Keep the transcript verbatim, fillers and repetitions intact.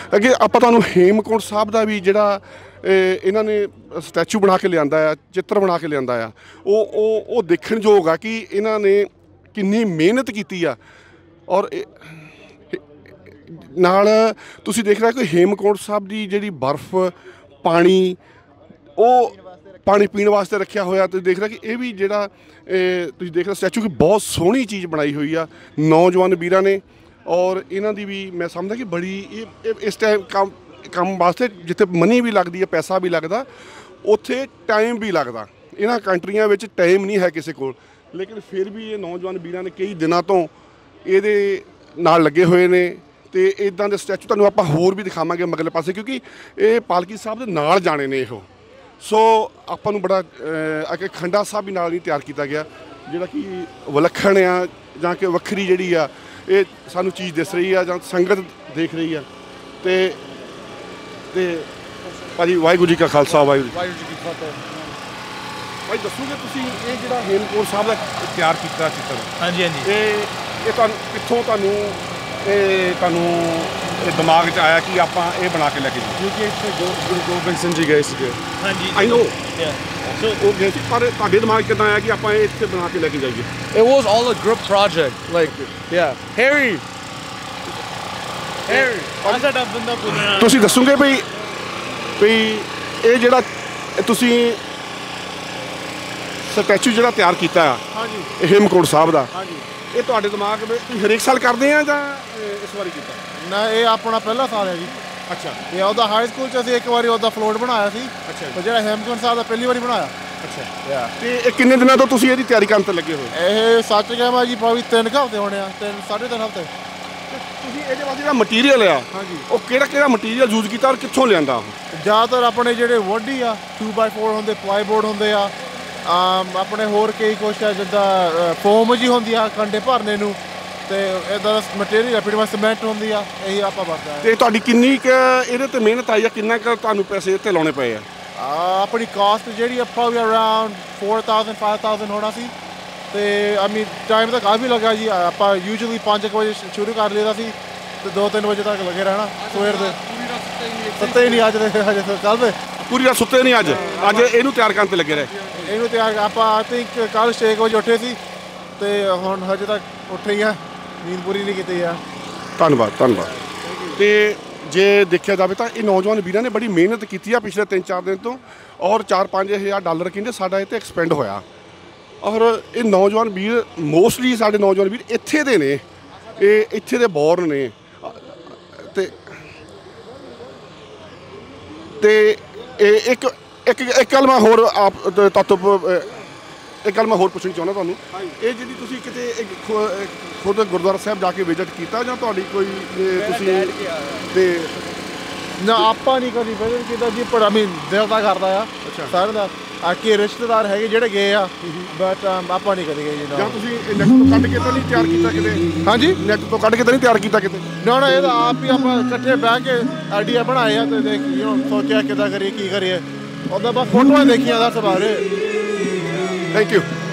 ਅੱਗੇ ਆਪਾਂ ਤੁਹਾਨੂੰ ਹੇਮਕੁੰਟ ਸਾਹਿਬ ਦਾ ਵੀ ਜਿਹੜਾ ਇਹਨਾਂ ਨੇ ਸਟੈਚੂ ਬਣਾ ਕੇ ਲਿਆਂਦਾ ਆ, ਚਿੱਤਰ ਬਣਾ ਕੇ ਲਿਆਂਦਾ ਆ, ਉਹ ਉਹ ਉਹ ਦੇਖਣ ਯੋਗ ਆ ਕਿ ਇਹਨਾਂ ਨੇ ਕਿੰਨੀ ਮਿਹਨਤ ਕੀਤੀ ਆ। ਔਰ ਨਾਲ ਤੁਸੀਂ ਦੇਖ ਰਹੇ ਕਿ ਹੇਮਕੁੰਟ ਸਾਹਿਬ ਦੀ ਜਿਹੜੀ ਬਰਫ਼ ਪਾਣੀ ਉਹ ਪਾਣੀ ਪੀਣ ਵਾਸਤੇ ਰੱਖਿਆ ਹੋਇਆ। ਤੁਸੀਂ ਦੇਖ ਰਹੇ ਕਿ ਇਹ ਵੀ ਜਿਹੜਾ ਤੁਸੀਂ ਦੇਖ ਰਹੇ ਸਟੈਚੂ ਕਿ ਬਹੁਤ ਸੋਹਣੀ ਚੀਜ਼ ਬਣਾਈ ਹੋਈ ਆ ਨੌਜਵਾਨ ਵੀਰਾਂ ਨੇ। ਔਰ ਇਹਨਾਂ ਦੀ ਵੀ ਮੈਂ ਸਮਝਦਾ ਕਿ ਬੜੀ ਇਹ ਇਸ ਟਾਈਮ ਕੰਮ ਕੰਮ ਵਾਸਤੇ ਜਿੱਥੇ ਮਨੀ ਵੀ ਲੱਗਦੀ ਹੈ, ਪੈਸਾ ਵੀ ਲੱਗਦਾ, ਉੱਥੇ ਟਾਈਮ ਵੀ ਲੱਗਦਾ। ਇਹਨਾਂ ਕੰਟਰੀਆਂ ਵਿੱਚ ਟਾਈਮ ਨਹੀਂ ਹੈ ਕਿਸੇ ਕੋਲ, ਲੇਕਿਨ ਫਿਰ ਵੀ ਇਹ ਨੌਜਵਾਨ ਵੀਰਾਂ ਨੇ ਕਈ ਦਿਨਾਂ ਤੋਂ ਇਹਦੇ ਨਾਲ ਲੱਗੇ ਹੋਏ ਨੇ। ਅਤੇ ਇੱਦਾਂ ਦੇ ਸਟੈਚੂ ਤੁਹਾਨੂੰ ਆਪਾਂ ਹੋਰ ਵੀ ਦਿਖਾਵਾਂਗੇ ਮਗਲੇ ਪਾਸੇ, ਕਿਉਂਕਿ ਇਹ ਪਾਲਕੀ ਸਾਹਿਬ ਦੇ ਨਾਲ ਜਾਣੇ ਨੇ ਇਹੋ। ਸੋ ਆਪਾਂ ਨੂੰ ਬੜਾ ਅੱਗੇ ਖੰਡਾ ਸਾਹਿਬ ਵੀ ਨਾਲ ਹੀ ਤਿਆਰ ਕੀਤਾ ਗਿਆ, ਜਿਹੜਾ ਕਿ ਵਿਲੱਖਣ ਆ ਜਾਂ ਕਿ ਵੱਖਰੀ ਜਿਹੜੀ ਆ ਇਹ ਸਾਨੂੰ ਚੀਜ਼ ਦਿਸ ਰਹੀ ਆ ਜਾਂ ਸੰਗਤ ਦੇਖ ਰਹੀ ਆ। ਅਤੇ ਅਤੇ ਭਾਜੀ ਵਾਹਿਗੁਰੂ ਜੀ ਕਾ ਖਾਲਸਾ ਵਾਹਿਗੁਰੂ ਵਾਹਿਗੁਰੂ ਜੀ ਕੀ ਫਤਿਹ। ਭਾਈ ਦੱਸੋਗੇ ਤੁਸੀਂ ਇਹ ਜਿਹੜਾ ਹੇਮਕੁੰਟ ਸਾਹਿਬ ਦਾ ਤਿਆਰ ਕੀਤਾ ਚਿੱਤਰ? ਹਾਂਜੀ ਹਾਂਜੀ। ਇਹ ਇਹ ਤੁਹਾਨੂੰ ਕਿੱਥੋਂ ਤੁਹਾਨੂੰ ਇਹ ਤੁਹਾਨੂੰ ਇਹ ਦਿਮਾਗ 'ਚ ਆਇਆ ਕਿ ਆਪਾਂ ਇਹ ਬਣਾ ਕੇ ਲੈ ਕੇ ਜਾਈਏ? ਕਿਉਂਕਿ ਇੱਥੇ ਗੁਰੂ ਗੋਬਿੰਦ ਸਿੰਘ ਜੀ ਗਏ ਸੀਗੇ। ਹਾਂਜੀ ਆਈ ਨੋ। ਸੋ ਉਹ ਗਏ ਸੀ, ਪਰ ਤੁਹਾਡੇ ਦਿਮਾਗ 'ਚ ਕਿੱਦਾਂ ਆਇਆ ਕਿ ਆਪਾਂ ਇਹ ਇੱਥੇ ਬਣਾ ਕੇ ਲੈ ਕੇ ਜਾਈਏ? It was all a group project, like yeah. Harry. Harry. ਆ ਸਾਡਾ ਬੰਦਾ ਪੁੱਛਣਾ। ਤੁਸੀਂ ਦੱਸੋਗੇ ਵੀ ਵੀ ਇਹ ਜਿਹੜਾ ਤੁਸੀਂ ਸਟੈਚੂ ਜਿਹੜਾ ਤਿਆਰ ਕੀਤਾ ਆ ਹਾਂਜੀ ਹੇਮਕੁੰਟ ਸਾਹਿਬ ਦਾ, ਹਾਂਜੀ ਇਹ ਤੁਹਾਡੇ ਦਿਮਾਗ ਵਿੱਚ ਤੁਸੀਂ ਹਰੇਕ ਸਾਲ ਕਰਦੇ ਆ ਜਾਂ ਇਸ ਵਾਰੀ ਕੀਤਾ? ਨਾ ਇਹ ਆਪਣਾ ਪਹਿਲਾ ਸਾਲ ਹੈ ਜੀ। ਅੱਛਾ। ਇਹ ਉਹਦਾ ਹਾਈ ਸਕੂਲ 'ਚ ਅਸੀਂ ਇੱਕ ਵਾਰੀ ਉਹਦਾ ਫਲੋਟ ਬਣਾਇਆ ਸੀ। ਅੱਛਾ। ਪਰ ਜਿਹੜਾ ਹੇਮਕੁੰਟ ਸਾਹਿਬ ਦਾ ਪਹਿਲੀ ਵਾਰੀ ਬਣਾਇਆ। ਅੱਛਾ। ਅਤੇ ਇਹ ਕਿੰਨੇ ਦਿਨਾਂ ਤੋਂ ਤੁਸੀਂ ਇਹਦੀ ਤਿਆਰੀ ਕਰਨ 'ਤੇ ਲੱਗੇ ਹੋਏ? ਇਹ ਸੱਚ ਕਹਿਵਾਂ ਜੀ ਭਾਵੇਂ ਤਿੰਨ ਕੁ ਹਫ਼ਤੇ ਹੋਣੇ ਆ, ਤਿੰਨ ਸਾਢੇ ਤਿੰਨ ਹਫ਼ਤੇ। ਤੁਸੀਂ ਇਹਦੇ ਵਾਸਤੇ ਜਿਹੜਾ ਮਟੀਰੀਅਲ ਆ ਹਾਂਜੀ ਉਹ ਕਿਹੜਾ ਕਿਹੜਾ ਮਟੀਰੀਅਲ ਯੂਜ਼ ਕੀਤਾ ਔਰ ਕਿੱਥੋਂ ਲਿਆਂਦਾ ਉਹ? ਜ਼ਿਆਦਾਤਰ ਆਪਣੇ ਜਿਹੜੇ ਵੁੱਡ ਹੀ ਆ, ਟੂ ਬਾਈ ਫੋਰ ਹੁੰਦੇ, ਪਲਾਈ ਬੋਰਡ ਹੁੰਦੇ ਆ, ਆਪਣੇ ਹੋਰ ਕਈ ਕੁਛ ਆ ਜਿੱਦਾਂ ਫੋਮ ਜੀ ਹੁੰਦੀ ਆ ਕੰਡੇ ਭਰਨੇ ਨੂੰ, ਅਤੇ ਇੱਦਾਂ ਦਾ ਮਟੀਰੀਅਲ ਆ, ਫਿਰ ਸੀਮੈਂਟ ਹੁੰਦੀ ਆ, ਇਹੀ ਆਪਾਂ ਵਰਤਦੇ ਹਾਂ। ਅਤੇ ਤੁਹਾਡੀ ਕਿੰਨੀ ਕੁ ਇਹਦੇ 'ਤੇ ਮਿਹਨਤ ਆਈ ਆ, ਕਿੰਨਾ ਕੁ ਤੁਹਾਨੂੰ ਪੈਸੇ ਇੱਥੇ ਲਾਉਣੇ ਪਏ ਆ? ਆਪਣੀ ਕਾਸਟ ਜਿਹੜੀ ਆਪਾਂ ਵੀ around four thousand five thousand ਹੋਣਾ ਸੀ। ਅਤੇ ਆਈ ਮੀਨ ਟਾਈਮ ਤਾਂ ਕਾਫੀ ਲੱਗਾ ਜੀ। ਆਪਾਂ ਯੂਜਲੀ ਪੰਜ ਕੁ ਵਜੇ ਸ਼ੁਰੂ ਕਰ ਲਈਦਾ ਸੀ ਅਤੇ ਦੋ ਤਿੰਨ ਵਜੇ ਤੱਕ ਲੱਗੇ ਰਹਿਣਾ ਸਵੇਰ ਦੇ। ਸੁੱਤੇ ਹੀ ਨਹੀਂ ਅੱਜ ਦੇ, ਹਜੇ ਚੱਲਦੇ ਪੂਰੀ ਰਾਤ ਸੁੱਤੇ ਨਹੀਂ ਅੱਜ ਅੱਜ ਇਹਨੂੰ ਤਿਆਰ ਕਰਨ 'ਤੇ ਲੱਗੇ ਰਹੇ? ਇਹਨੂੰ ਤਿਆਰ ਆਪਾਂ ਆਈ ਥਿੰਕ ਕੱਲ੍ਹ ਛੇ ਕੁ ਵਜੇ ਉੱਠੇ ਸੀ ਅਤੇ ਹੁਣ ਹਜੇ ਤੱਕ ਉੱਠੇ ਹੀ ਆ, ਨੀਂਦ ਪੂਰੀ ਨਹੀਂ ਕੀਤੀ ਆ। ਧੰਨਵਾਦ ਧੰਨਵਾਦ। ਅਤੇ ਜੇ ਦੇਖਿਆ ਜਾਵੇ ਤਾਂ ਇਹ ਨੌਜਵਾਨ ਵੀਰਾਂ ਨੇ ਬੜੀ ਮਿਹਨਤ ਕੀਤੀ ਆ ਪਿਛਲੇ ਤਿੰਨ ਚਾਰ ਦਿਨ ਤੋਂ, ਔਰ ਚਾਰ ਪੰਜ ਹਜ਼ਾਰ ਡਾਲਰ ਕਹਿੰਦੇ ਸਾਡਾ ਇਹ 'ਤੇ ਐਕਸਪੈਂਡ ਹੋਇਆ। ਔਰ ਇਹ ਨੌਜਵਾਨ ਵੀਰ ਮੋਸਟਲੀ ਸਾਡੇ ਨੌਜਵਾਨ ਵੀਰ ਇੱਥੇ ਦੇ ਨੇ, ਇਹ ਇੱਥੇ ਦੇ ਬੋਰਨ ਨੇ। ਅਤੇ ਅਤੇ ਇਹ ਇੱਕ ਇੱਕ ਇੱਕ ਗੱਲ ਮੈਂ ਹੋਰ ਆਪ ਤੱਤ ਇੱਕ ਗੱਲ ਮੈਂ ਹੋਰ ਪੁੱਛਣੀ ਚਾਹੁੰਦਾ ਤੁਹਾਨੂੰ, ਇਹ ਜਿਹੜੀ ਤੁਸੀਂ ਕਿਤੇ ਖੁਦ ਗੁਰਦੁਆਰਾ ਸਾਹਿਬ ਜਾ ਕੇ ਵਿਜ਼ਿਟ ਕੀਤਾ ਜਾਂ ਤੁਹਾਡੀ ਕੋਈ ਤੁਸੀਂ ਅਤੇ ਨਾ ਆਪਾਂ ਨਹੀਂ ਕਦੀ ਵਿਜ਼ਿਟ ਕੀਤਾ ਜੀ, ਪਰ ਅਮੀ ਦਿਲ ਤਾਂ ਕਰਦਾ ਆ ਸਾਰੇ ਦਾ ਆ ਕਿ ਰਿਸ਼ਤੇਦਾਰ ਹੈਗੇ ਜਿਹੜੇ ਗਏ ਆ, ਬਟ ਆਪਾਂ ਨਹੀਂ ਕਦੇ ਗਏ ਜੀ। ਜਾਂ ਤੁਸੀਂ ਨੈੱਟ ਤੋਂ ਕੱਢ ਕੇ ਤਾਂ ਨਹੀਂ ਤਿਆਰ ਕੀਤਾ ਕਿਤੇ? ਹਾਂਜੀ ਨੈੱਟ ਤੋਂ ਕੱਢ ਕੇ ਤਾਂ ਨਹੀਂ ਤਿਆਰ ਕੀਤਾ ਕਿਤੇ? ਨਾ ਨਾ, ਇਹ ਤਾਂ ਆਪ ਹੀ ਆਪਾਂ ਇਕੱਠੇ ਬਹਿ ਕੇ ਆਈਡੀਆ ਬਣਾਏ ਆ ਅਤੇ ਦੇਖ ਸੋਚਿਆ ਕਿੱਦਾਂ ਕਰੀਏ ਕੀ ਕਰੀਏ, ਉਹਦਾ ਬਸ ਫੋਟੋਆਂ ਦੇਖੀਆਂ ਦਾ ਸਵਾਰੇ। Thank you.